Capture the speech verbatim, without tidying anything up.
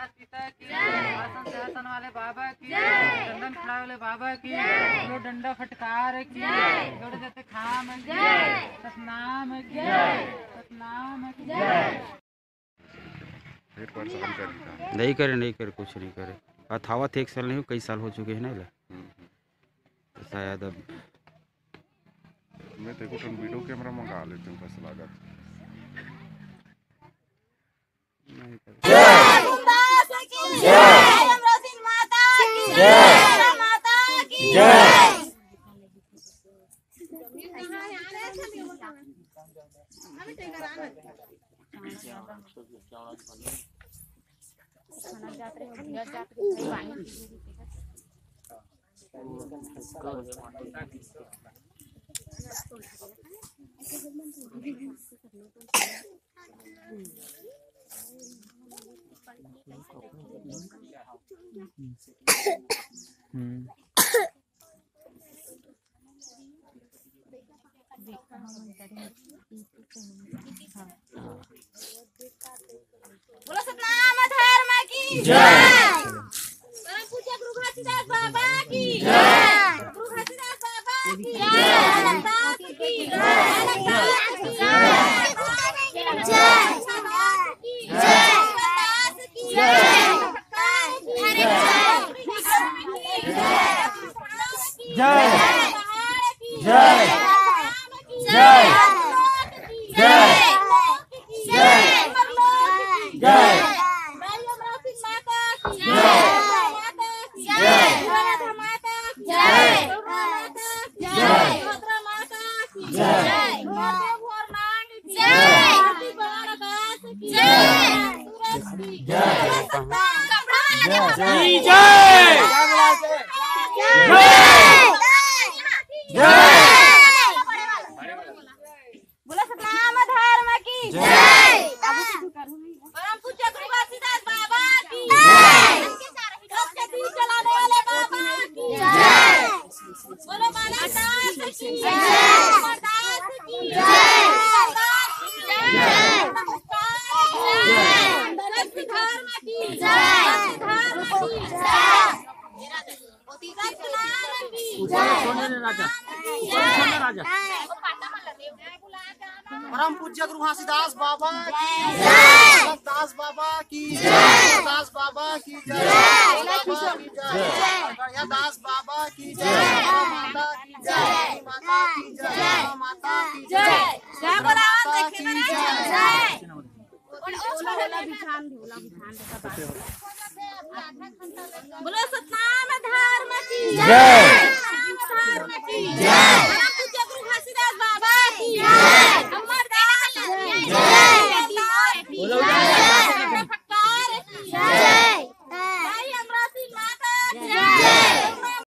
घास पिता की, आसन सिंहासन वाले बाबा की, चंदन खड़ा वाले बाबा की, लो डंडा फटकार की, जोड़े देते खाम की, सतनाम की, सतनाम की। नहीं करे नहीं करे कुछ नहीं करे। अथावत एक साल नहीं कई साल हो चुके हैं ना ला तो शायद अब मैं तेरे को वीडियो कैमरा मंगा लेती हूँ कैसा लगा। बोलो सतनाम धर्म की जय। परम पूज्य गुरु घासीदास बाबा की जय। गुरु घासीदास बाबा की जय। दास की जय। दास की जय। दास की जय। जय जय जय जय बोलो सतनाम धर्म की जय। परम पूज्य गुरु घासीदास बाबा की जय। सबके दिल जलाने वाले बाबा की जय। बोलो माला दास की जय। दास की जय। धर्म की जय। धर्म की जय। परम पूज्य गुरु घासीदास बाबा की जय। दास बाबा की जय। दास बाबा की जय। बाबा की जय। दास बाबा की जय। माता की जय। माता की जय। माता की जय। जय बोला की जय। बोलो सतनाम धर्म की जय।